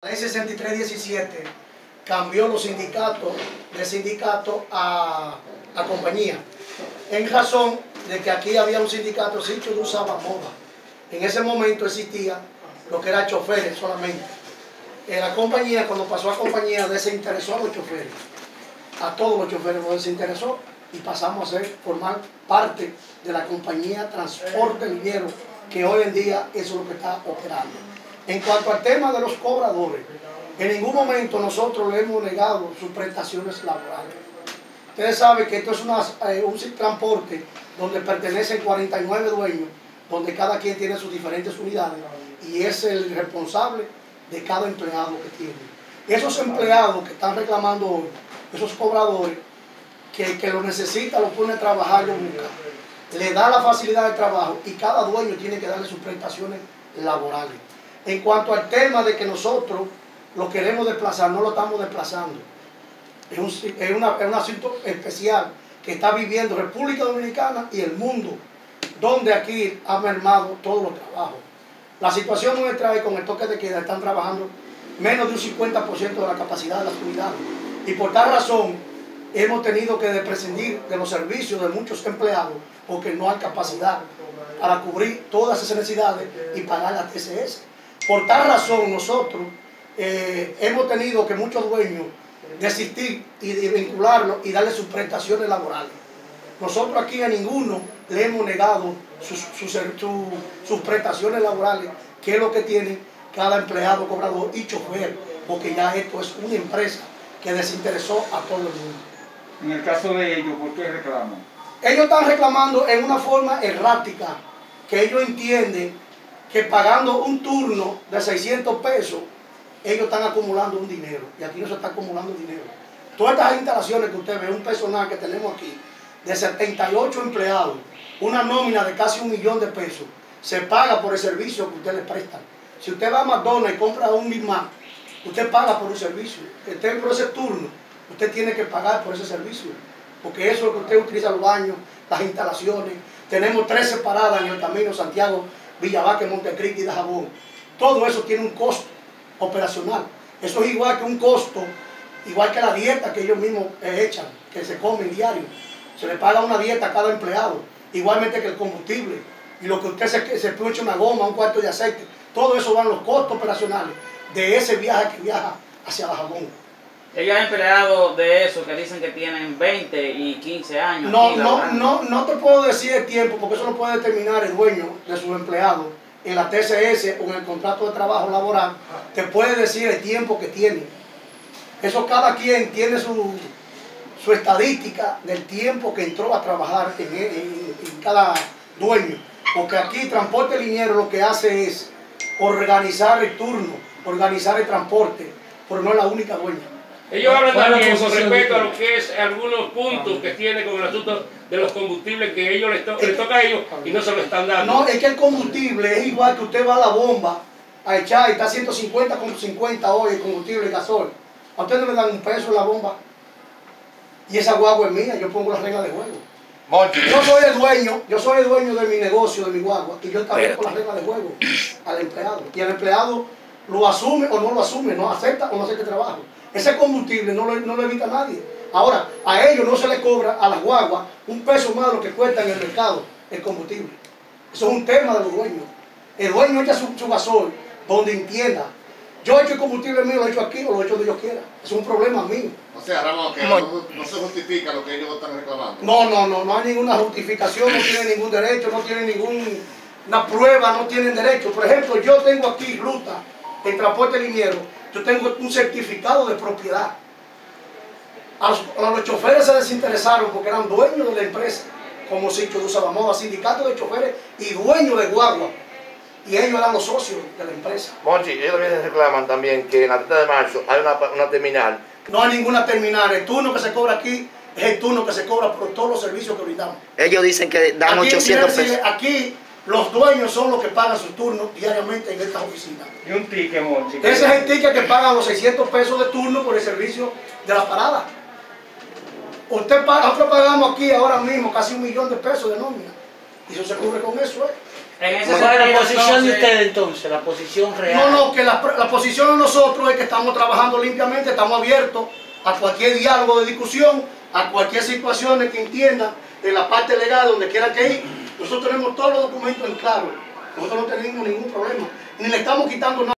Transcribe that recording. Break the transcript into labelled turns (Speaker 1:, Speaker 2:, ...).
Speaker 1: La ley 6317 cambió los sindicatos de sindicato a compañía, en razón de que aquí había un sindicato, Sitio de Usaba Moda. En ese momento existía lo que era choferes solamente. La compañía, cuando pasó a compañía, desinteresó a los choferes. A todos los choferes nos desinteresó y pasamos a formar parte de la compañía Transporte Liniero, que hoy en día eso es lo que está operando. En cuanto al tema de los cobradores, en ningún momento nosotros le hemos negado sus prestaciones laborales. Ustedes saben que esto es un transporte donde pertenecen 49 dueños, donde cada quien tiene sus diferentes unidades y es el responsable de cada empleado que tiene. Esos empleados que están reclamando hoy, esos cobradores, que lo necesita, lo pone a trabajar, lo busca, le da la facilidad de trabajo y cada dueño tiene que darle sus prestaciones laborales. En cuanto al tema de que nosotros lo queremos desplazar, no lo estamos desplazando. Es un asunto especial que está viviendo República Dominicana y el mundo, donde aquí ha mermado todos los trabajos. La situación nuestra es con el toque de queda, están trabajando menos de un 50% de la capacidad de las unidades. Y por tal razón hemos tenido que prescindir de los servicios de muchos empleados porque no hay capacidad para cubrir todas esas necesidades y pagar la TCS. Por tal razón nosotros hemos tenido que muchos dueños desistir y vincularlos y darle sus prestaciones laborales. Nosotros aquí a ninguno le hemos negado sus prestaciones laborales, que es lo que tiene cada empleado, cobrador y chofer, porque ya esto es una empresa que desinteresó a todo el mundo.
Speaker 2: En el caso de ellos, ¿por qué reclaman?
Speaker 1: Ellos están reclamando en una forma errática, que ellos entienden que pagando un turno de 600 pesos, ellos están acumulando un dinero, y aquí no se está acumulando dinero. Todas estas instalaciones que usted ve, un personal que tenemos aquí, de 78 empleados, una nómina de casi 1 millón de pesos, se paga por el servicio que usted le presta. Si usted va a McDonald's y compra un Big Mac, usted paga por un servicio. Usted por ese turno, usted tiene que pagar por ese servicio, porque eso es lo que usted utiliza, los baños, las instalaciones. Tenemos 13 paradas en el camino Santiago, Villavaque, Montecristi y Dajabón. Todo eso tiene un costo operacional. Eso es igual que un costo, igual que la dieta que ellos mismos echan, que se comen diario. Se le paga una dieta a cada empleado, igualmente que el combustible. Y lo que usted se echa una goma, un cuarto de aceite, todo eso van los costos operacionales de ese viaje que viaja hacia Dajabón.
Speaker 3: Ellos han empleado de eso que dicen que tienen 20 y 15 años.
Speaker 1: No te puedo decir el tiempo, porque eso lo puede determinar el dueño de sus empleados. En la TCS o en el contrato de trabajo laboral, te puede decir el tiempo que tiene. Eso cada quien tiene su estadística del tiempo que entró a trabajar en cada dueño. Porque aquí Transporte Liniero lo que hace es organizar el turno, organizar el transporte, pero no es la única dueña.
Speaker 4: Ellos hablan también con respecto a lo que es algunos puntos que tiene con el asunto de los combustibles que ellos les toca a ellos y no se lo están dando.
Speaker 1: No, es que el combustible es igual que usted va a la bomba a echar y está 150 con 50 hoy el combustible y gasol. A ustedes me dan un peso en la bomba y esa guagua es mía, yo pongo las reglas de juego. Yo soy el dueño de mi negocio, de mi guagua, y yo establezco las reglas de juego al empleado. Y el empleado lo asume o no lo asume, no acepta o no acepta el trabajo. Ese combustible no lo evita nadie. Ahora, a ellos no se les cobra a las guaguas un peso más de lo que cuesta en el mercado el combustible. Eso es un tema de los dueños. El dueño echa su gasol donde entienda. Yo echo el combustible mío, lo echo aquí o lo echo donde yo quiera. Eso es un problema mío.
Speaker 5: O sea, Ramón, que no se justifica lo que ellos están reclamando.
Speaker 1: No hay ninguna justificación, no tienen ningún derecho, no tienen ninguna prueba, no tienen derecho. Por ejemplo, yo tengo aquí ruta en Transporte Liniero, yo tengo un certificado de propiedad. A los choferes se desinteresaron porque eran dueños de la empresa, como Sitio de Usaba Moda, sindicato de choferes y dueños de guagua. Y ellos eran los socios de la empresa.
Speaker 6: Monchi, ellos también reclaman también que en la 30 de marzo hay una terminal.
Speaker 1: No hay ninguna terminal. El turno que se cobra aquí es el turno que se cobra por todos los servicios que brindamos.
Speaker 6: Ellos dicen que dan
Speaker 1: aquí,
Speaker 6: 800 pesos.
Speaker 1: Aquí los dueños son los que pagan sus turnos diariamente en estas oficinas.
Speaker 2: Y un ticket, Monchi.
Speaker 1: Ese es el ticket que pagan los 600 pesos de turno por el servicio de la parada. Nosotros pagamos aquí ahora mismo casi 1 millón de pesos de nómina. Y eso se cubre con eso,
Speaker 3: En ese
Speaker 7: ¿Cuál es la
Speaker 3: sentido,
Speaker 7: posición de
Speaker 3: entonces,
Speaker 7: ustedes entonces? La posición real.
Speaker 1: No, que la posición de nosotros es que estamos trabajando limpiamente, estamos abiertos a cualquier diálogo de discusión, a cualquier situación que entienda en la parte legal, donde quiera que ir. Nosotros tenemos todos los documentos en claro. Nosotros no tenemos ningún problema. Ni le estamos quitando nada.